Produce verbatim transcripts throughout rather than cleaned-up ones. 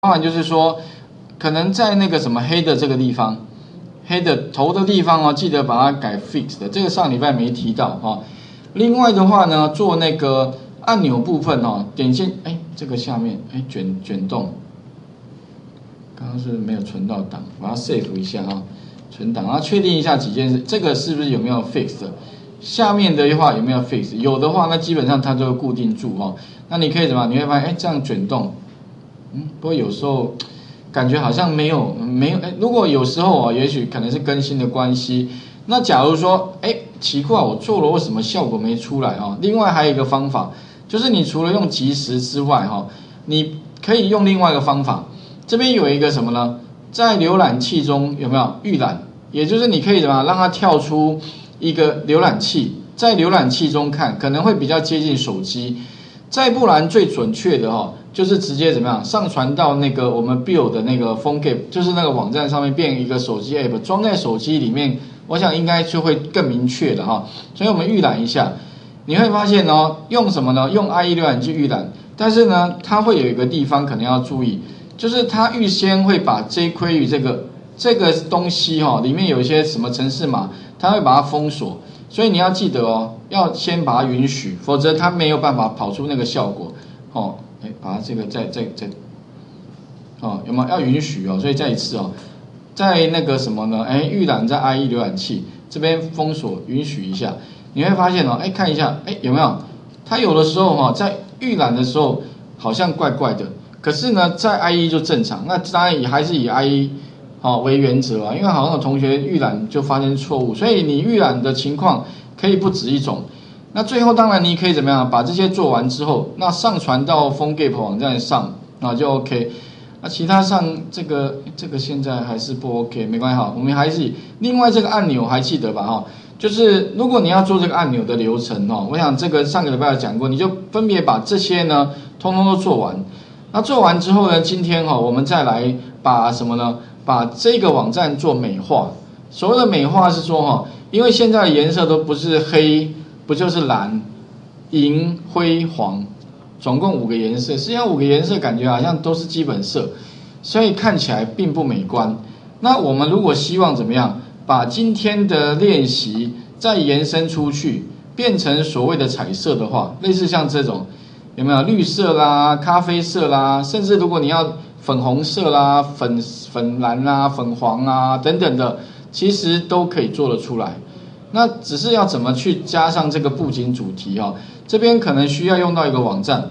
包含就是说，可能在那个什么黑的这个地方，黑的头的地方哦，记得把它改 fix 的，这个上礼拜没提到哈、哦。另外的话呢，做那个按钮部分哦，点线哎，这个下面哎卷卷动，刚刚是没有存到档，把它 save 一下啊、哦，存档，然后确定一下几件事，这个是不是有没有 fix 的？下面的话有没有 fix？ 有的话，那基本上它就会固定住哈、哦。那你可以怎么？你会发现哎，这样卷动。嗯，不过有时候感觉好像没有没有，哎，如果有时候啊，也许可能是更新的关系。那假如说，哎，奇怪，我做了为什么效果没出来啊？另外还有一个方法，就是你除了用即时之外，哈，你可以用另外一个方法。这边有一个什么呢？在浏览器中有没有预览？也就是你可以怎么让它跳出一个浏览器，在浏览器中看，可能会比较接近手机。再不然最准确的哈，就是直接怎么样上传到那个我们 build 的那个 PhoneGap， 就是那个网站上面变一个手机 app， 装在手机里面，我想应该就会更明确的哈。所以我们预览一下，你会发现哦，用什么呢？用 I E 浏览器预览，但是呢，它会有一个地方可能要注意，就是它预先会把 jQuery 这个这个东西哈，里面有一些什么程式码，它会把它封锁。所以你要记得哦，要先把它允许，否则它没有办法跑出那个效果。哦，哎，把它这个再再再，哦，有没有要允许哦？所以再一次哦，在那个什么呢？哎，预览在 I E 浏览器这边封锁允许一下，你会发现哦，哎，看一下，哎，有没有？它有的时候哈、哦，在预览的时候好像怪怪的，可是呢，在 I E 就正常。那当然也还是以 I E。好、哦、为原则啊，因为好像有同学预览就发生错误，所以你预览的情况可以不止一种。那最后当然你可以怎么样，把这些做完之后，那上传到 PhoneGap 网站上，那就 OK。那其他上这个这个现在还是不 OK， 没关系哈，我们还是另外这个按钮还记得吧哈，就是如果你要做这个按钮的流程哦，我想这个上个礼拜有讲过，你就分别把这些呢通通都做完。那做完之后呢，今天哈我们再来把什么呢？把这个网站做美化。所谓的美化是说哈，因为现在的颜色都不是黑，不就是蓝、银、灰、黄，总共五个颜色。实际上五个颜色感觉好像都是基本色，所以看起来并不美观。那我们如果希望怎么样，把今天的练习再延伸出去，变成所谓的彩色的话，类似像这种有没有绿色啦、咖啡色啦，甚至如果你要粉红色啦、粉粉蓝啦、粉黄啊等等的，其实都可以做得出来。那只是要怎么去加上这个布景主题哈、哦？这边可能需要用到一个网站，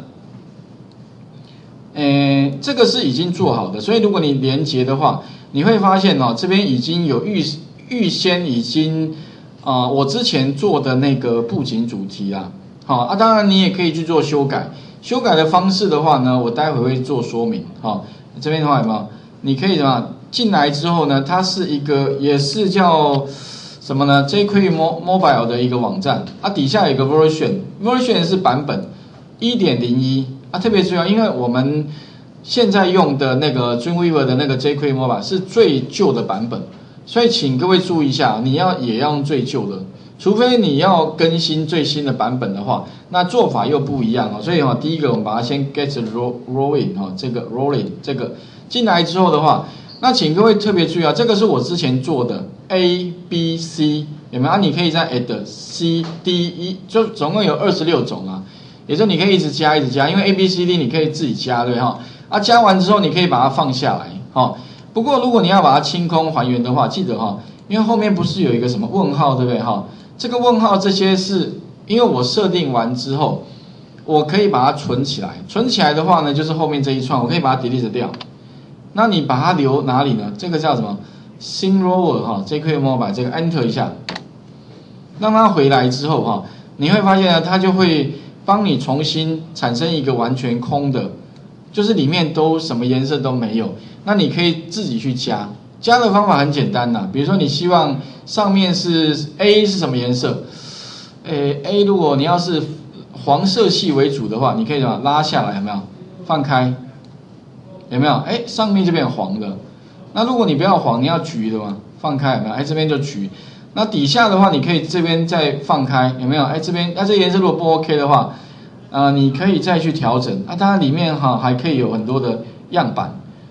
诶，这个是已经做好的，所以如果你连接的话，你会发现哦，这边已经有预预先已经啊、呃，我之前做的那个布景主题啦，好啊，当然你也可以去做修改。修改的方式的话呢，我待会会做说明哈、哦。这边的话有没有？你可以怎么进来之后呢？它是一个也是叫什么呢 ？jQuery Mobile 的一个网站，啊，底下有一个 version，version 是版本 一点零一 啊，特别重要，因为我们现在用的那个 Dreamweaver 的那个 jQuery Mobile 是最旧的版本，所以请各位注意一下，你要也要用最旧的。除非你要更新最新的版本的话，那做法又不一样哦。所以哈，第一个我们把它先 get rolling 哈，这个 rolling 这个进来之后的话，那请各位特别注意啊，这个是我之前做的 A B C 有没有啊？你可以再 add C D E， 就总共有二十六种啊，也就是你可以一直加一直加，因为 A B C D 你可以自己加对哈，啊加完之后你可以把它放下来哈。不过如果你要把它清空还原的话，记得哈，因为后面不是有一个什么问号对不对哈？这个问号这些是因为我设定完之后，我可以把它存起来。存起来的话呢，就是后面这一串，我可以把它 delete 掉。那你把它留哪里呢？这个叫什么 ？Synrower 哈 ，jQuery Mobile 这个 Enter 一下，让它回来之后哈，你会发现呢，它就会帮你重新产生一个完全空的，就是里面都什么颜色都没有。那你可以自己去加。加的方法很简单呐，比如说你希望上面是 A 是什么颜色？诶 A 如果你要是黄色系为主的话，你可以怎么拉下来有没有？放开，有没有？哎，上面就变黄的。那如果你不要黄，你要橘的嘛，放开有没有？哎，这边就橘。那底下的话，你可以这边再放开，有没有？哎，这边那这颜色如果不 OK 的话，呃，你可以再去调整。啊，当然里面哈还可以有很多的样板。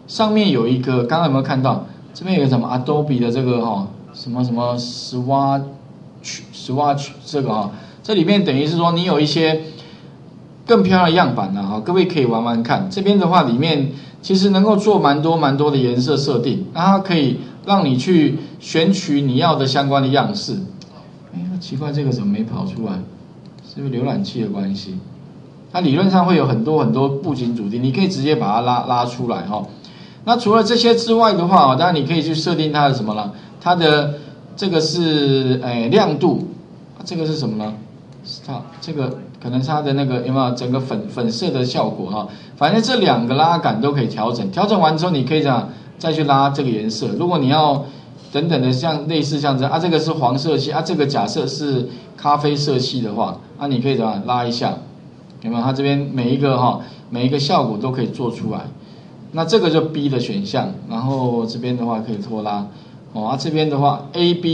上面有一个，刚刚有没有看到？这边有个什么 Adobe 的这个哈、哦，什么什么 Swatch Swatch 这个哈、哦，这里面等于是说你有一些更漂亮的样板呢哈，各位可以玩玩看。这边的话里面其实能够做蛮多蛮多的颜色设定，那它可以让你去选取你要的相关的样式。哎，奇怪，这个怎么没跑出来？是不是浏览器的关系？它理论上会有很多很多布景主题，你可以直接把它拉拉出来哈。那除了这些之外的话，当然你可以去设定它的什么了？它的这个是诶亮度，这个是什么呢？它这个可能是它的那个有没有整个粉粉色的效果哈？反正这两个拉杆都可以调整，调整完之后你可以这样再去拉这个颜色。如果你要等等的像类似像这啊，这个是黄色系啊，这个假设是咖啡色系的话，啊你可以怎么拉一下？有没有？它这边每一个哈，每一个效果都可以做出来。那这个就 B 的选项，然后这边的话可以拖拉。哦，啊这边的话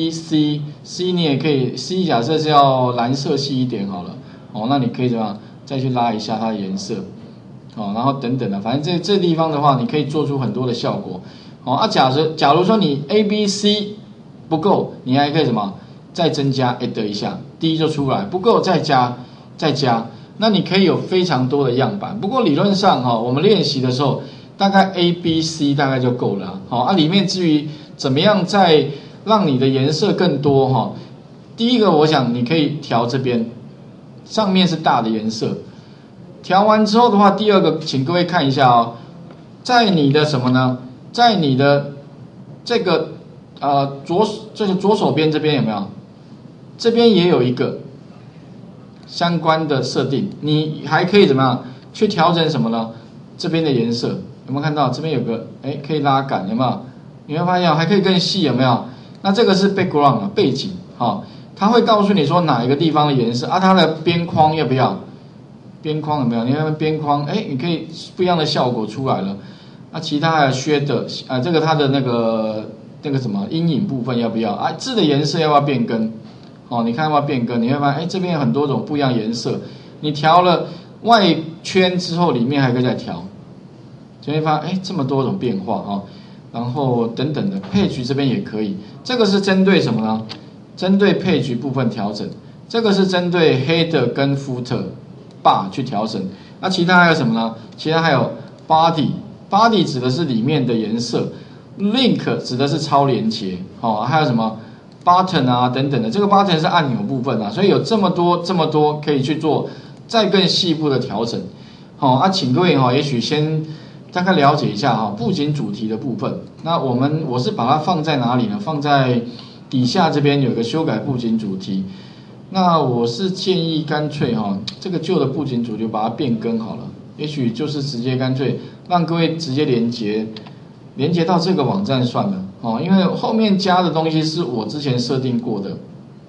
A、B、C，C 你也可以 C 假设是要蓝色系一点好了。哦，那你可以怎么样？再去拉一下它的颜色。哦，然后等等的，反正这这地方的话，你可以做出很多的效果。哦，啊假设假如说你 A、B、C 不够，你还可以什么？再增加 add 一下 ，D 就出来，不够再加再加。那你可以有非常多的样板，不过理论上哈，我们练习的时候，大概 A、B、C 大概就够了。好，啊，里面至于怎么样再让你的颜色更多哈，第一个我想你可以调这边，上面是大的颜色，调完之后的话，第二个请各位看一下哦，在你的什么呢？在你的这个呃左这个左手边这边有没有？这边也有一个。相关的设定，你还可以怎么样去调整什么呢？这边的颜色有没有看到？这边有个哎，可以拉杆，有没有？你会发现还可以更细，有没有？那这个是 background 啊，背景，哦，它会告诉你说哪一个地方的颜色啊，它的边框要不要？边框有没有？你看边框，哎，你可以不一样的效果出来了。那其他还有削的啊，这个它的那个那个什么阴影部分要不要？啊，字的颜色要不要变更？哦，你看要不要变更？你会发现，哎，这边有很多种不一样颜色。你调了外圈之后，里面还可以再调，就会发现，哎，这么多种变化哦。然后等等的配局这边也可以。这个是针对什么呢？针对配局部分调整。这个是针对 header 跟 footer bar 去调整。那其他还有什么呢？其他还有 body，body 指的是里面的颜色 ，link 指的是超连结。哦，还有什么？ button 啊等等的，这个 button 是按钮部分啊，所以有这么多这么多可以去做再更细部的调整。好、哦，啊，请各位哈、哦，也许先大概了解一下哈、哦，布景主题的部分。那我们我是把它放在哪里呢？放在底下这边有个修改布景主题。那我是建议干脆哈、哦，这个旧的布景主题把它变更好了，也许就是直接干脆让各位直接连接连接到这个网站算了。哦，因为后面加的东西是我之前设定过的，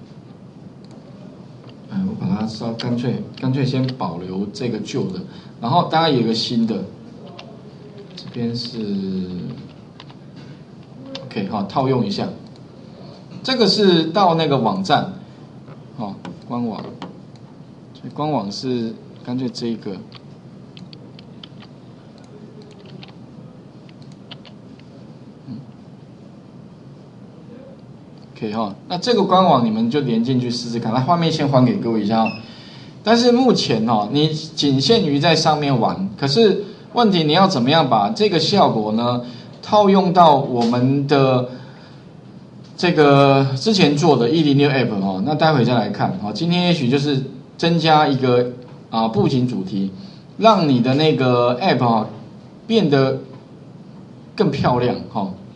哎，我把它稍干脆干脆先保留这个旧的，然后当然有一个新的，这边是 OK 哈、哦，套用一下，这个是到那个网站，哦，官网，所以官网是干脆这一个。OK 哈，那这个官网你们就连进去试试看。那画面先还给各位一下，但是目前哈，你仅限于在上面玩。可是问题你要怎么样把这个效果呢套用到我们的这个之前做的一零六 App 哈？那待会再来看哈。今天也许就是增加一个啊布景主题，让你的那个 App 哈变得更漂亮哈。